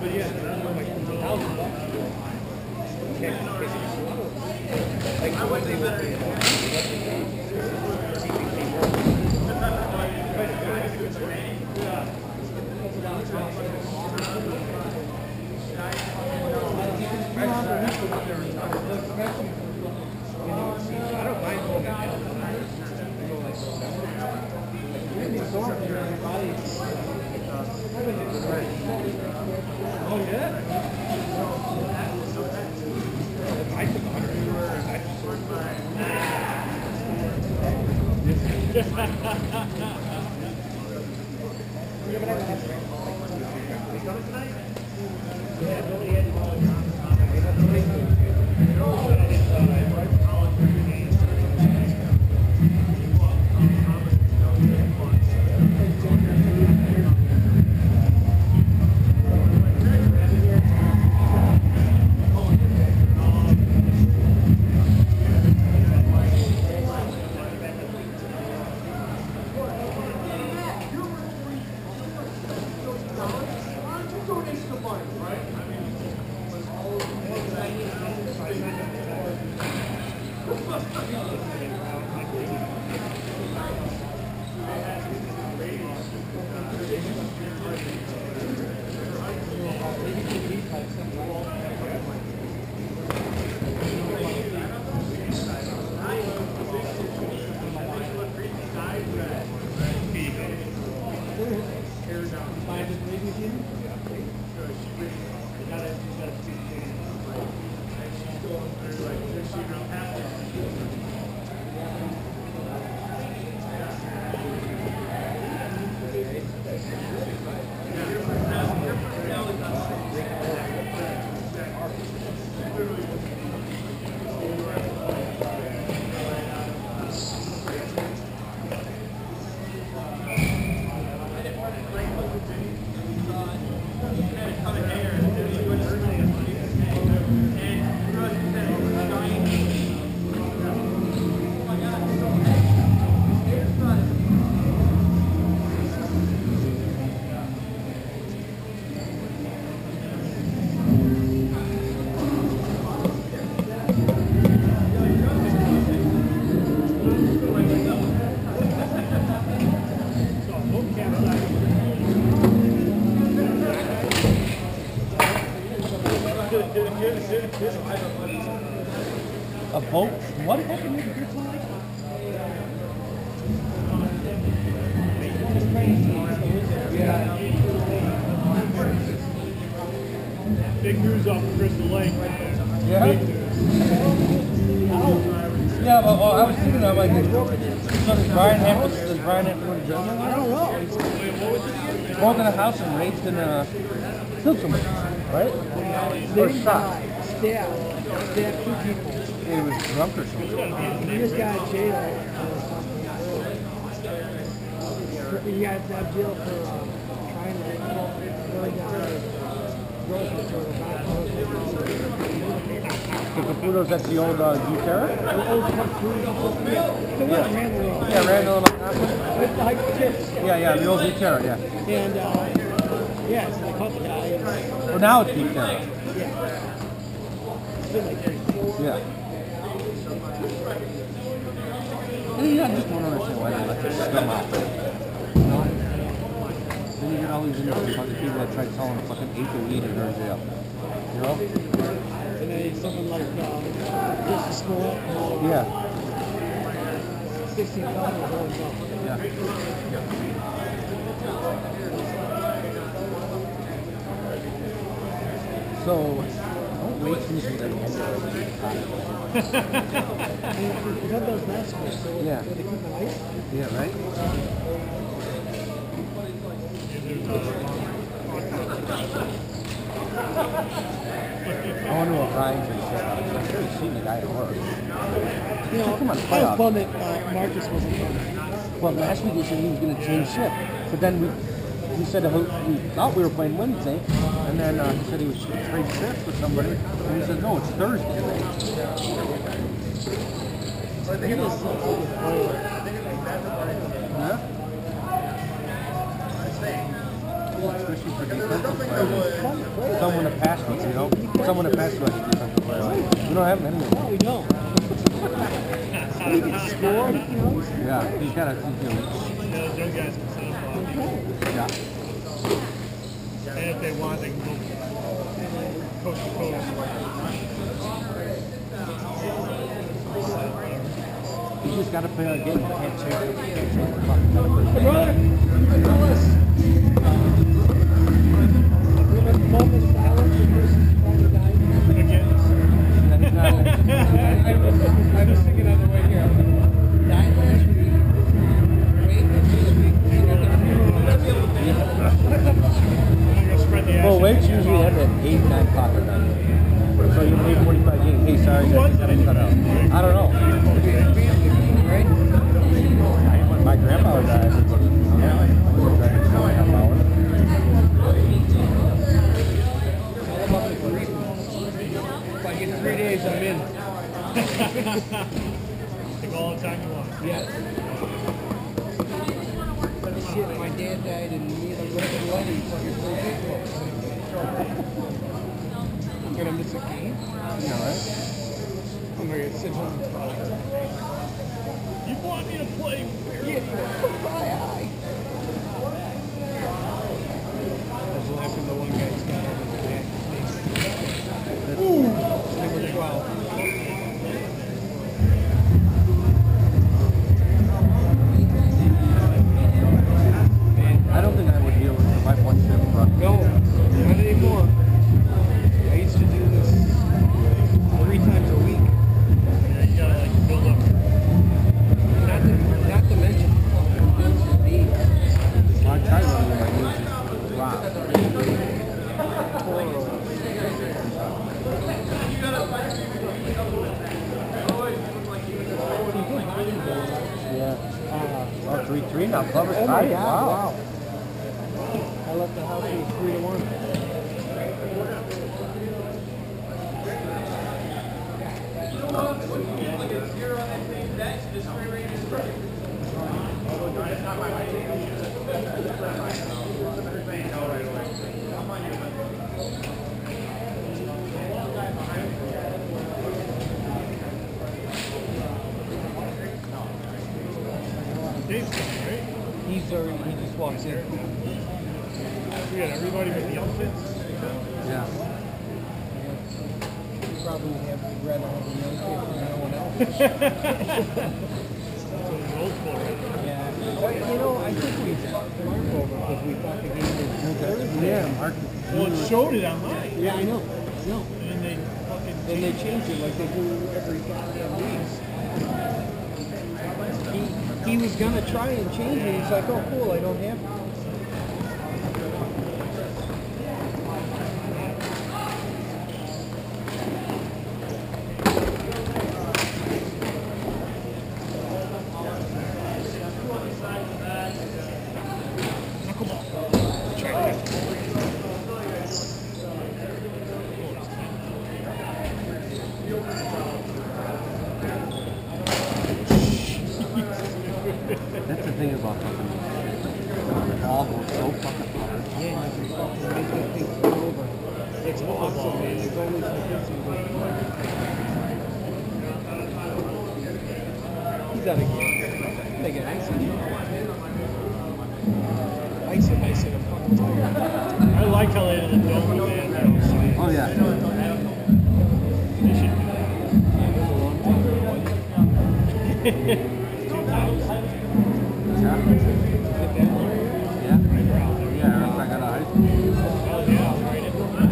But yeah, like $1,000. Like the way they look at I don't mind going down. Oh yeah? I took 100. A boat? What happened with your flag? Big news off of Crystal Lake. Yeah? Big news. Yeah, but well, I was thinking, I'm like, so does Brian have to go to jail? I don't know. Broke in a house and raped and killed someone, right? Or shot. Stabbed 2 people. He was drunk or something. He just got out of jail. He got out of jail for trying to burn down a grocery store. The Caputo's, that's the old Butera? Yeah, Randall and yeah, the old Butera, yeah. And, yeah, so they caught the guy. Well, now it's Butera. Yeah. Yeah, I just don't understand why they let this scum out. You know? Then you get all these interesting fucking people that try selling a fucking eighth of weed and they're in jail. You know? And then something like just a school. Yeah. 16 felonies. Yeah. So, don't wait things for them. You have those baskets, so Yeah. they keep it ice. Yeah, right? I wonder what Ryan's going to say. I've never seen the guy at work. You know, Come on, I play was off. bummed that Marcus wasn't there. Well, last week he said he was going to change shift. But then we said we thought we were playing Wednesday. And then he said he was trade shift with somebody. And he said, no, it's Thursday. He was Yeah? Especially for defensive players. don't have many. No, we don't. We can score, you know. Yeah, he's got a, Yeah, those young guys can set up yeah. and if they want, they can go coast to coast. You just got to play our game. You can't change it. Hey, brother. Fellas. We're at the moment of silence for versus Friday night. Again, I was thinking on the way here. Died last week. Wait, this week. I'm gonna spread the action. Well, weights usually end at 8, 9 o'clock at night. So you need 45 games. Hey, sorry, Who guys, was you gotta it? cut out. I don't know. Right? My grandpa was driving. Yeah. I was driving 4.5 hours. If I get 3 days, I'm in. Take all the time you want. Yeah. Shit, my dad died and me and the rest of the wedding fucking play baseball. I'm gonna miss a game. You know, right? I'm gonna sit home and cry. You want me to play? Yeah, cry eye. I was laughing the one guy's got over the back. Ooh, number 12. I don't think I would deal with it if I won shift, but No, not anymore. I used to do this 3 times a week. Yeah, you gotta like build up. Not to mention fucking bills and beans. I tried running with my knees. Wow. Yeah. Oh, 3-3 now. Clover's Oh my tied. God! Wow. Wow. I left the house with 3-1. Dave's coming, right? He just walks in. We got everybody with the outfits. Yeah. He probably have read all the notes here from no one else. So it's old school, right? Yeah. But, you know, I think we fucked Mark over because we thought the game was Thursday. Yeah, Mark. Well, it showed it online. Yeah, I know. No. And they fucking Then they change it like they do every goddamn week. He was gonna try and change it. He's like, oh cool, I don't have to. That's the thing about fucking. The ball goes so fucking hard. Yeah, you fucking make that thing turn over. It's awesome, man. There's always like this and goes. He's out of game. They get ice in here. Ice and ice in a fucking tire. I like how they did the dome with that. Oh, yeah. They should do that. Yeah, it was a long time ago. 2000. Yeah. Get that one? Yeah. Yeah, I got a high school. Oh yeah, right.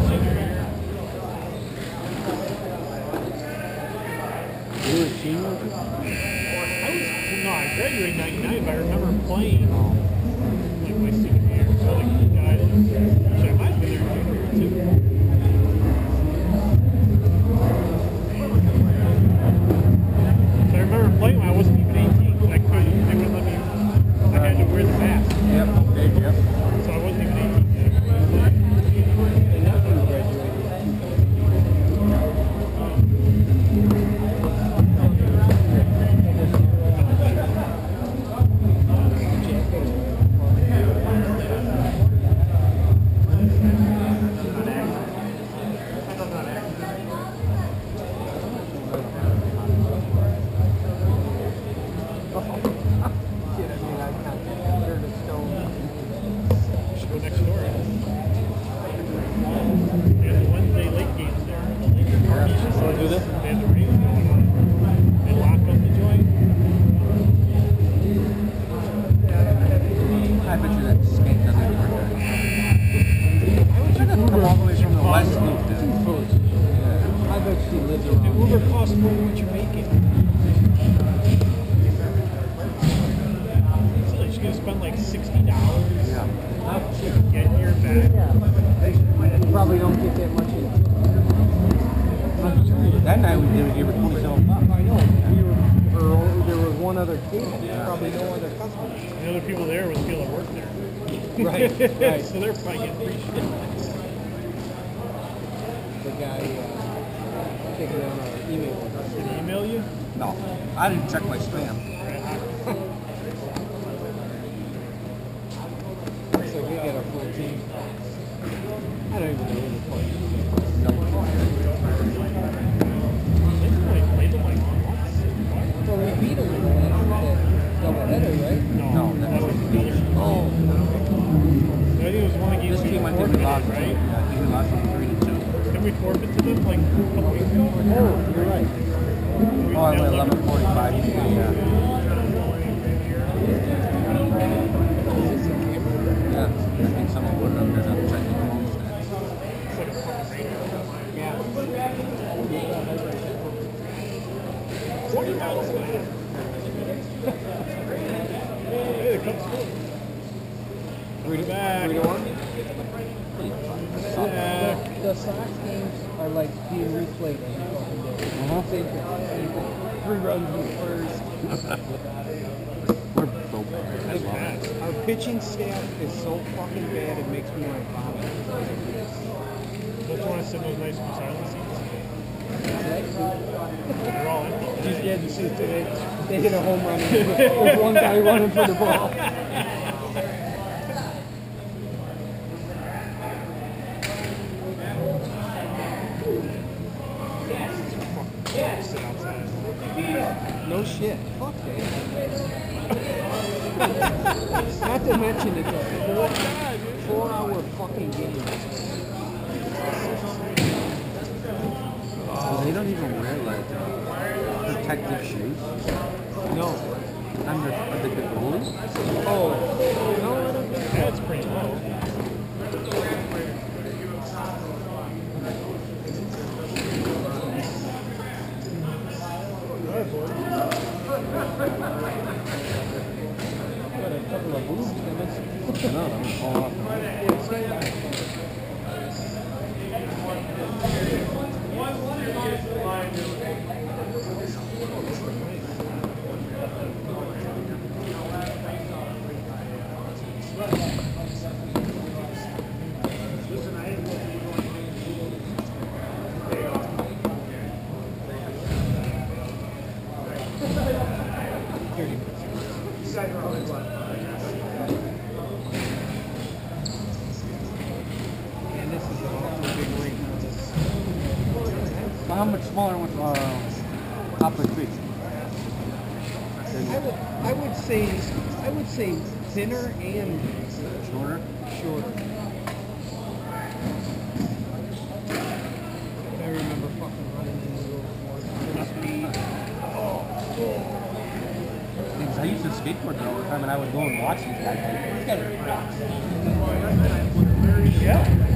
You were a senior? No, I graduated in 99, but I remember playing Oh. like my senior year. So like the guys, actually, I might have been there junior year too. So I remember playing when I wasn't even 18. I couldn't, they wouldn't let me, I had to wear the mask. Yep. Okay, yep. So I wasn't even 18 yet. And that's when you graduated. guy we did here was 27 bucks. I know. There was one other table. Probably no other customer. The other people there was people that work there. Right. Right. So they're probably getting free shit. The guy taking down our email. Did he email you? No, I didn't check my spam. Looks like we got a full team. I don't even know who the fuck. No. They only played them like once. Well, we beat them in the last doubleheader, right? No, that that was the other shit. Oh. I think it was one against This team I think we lost, right? Yeah, I think we lost them 3-2. Didn't we forfeit to them like a couple weeks ago? Oh, you're right. Oh, I went 11:45. Yeah. Is this a camera? Yeah, I think someone put it up there to check the homes. It's like a fucking radio. Yeah. 40 miles an hour. Hey, the Cubs scored. 3-1. 3-1? Yeah. The Sox games are like being replayed every fucking day. Same thing. 3 runs in the first. We're so bad. That's bad. Our pitching staff is so fucking bad it makes me want to vomit. Don't you want to sit in those nice silent seats? They're all empty. Yeah, you see today, they hit a home run. There's one guy running for the ball. Sit outside. No shit. Fuck that. Not to mention it's a 4-hour fucking game. They don't even wear like protective shoes. No. Under the goalies. Oh. No, I don't think so. That's pretty low. Got a couple of boobs coming. No, that was all off. And this is an awfully big ring. How much smaller was Poplar Creek? I would say thinner and Shorter? shorter. I remember fucking running into those full speed. Because I used to skateboard there all the time, and I would go and watch these guys. Like, these guys are fast. Yeah.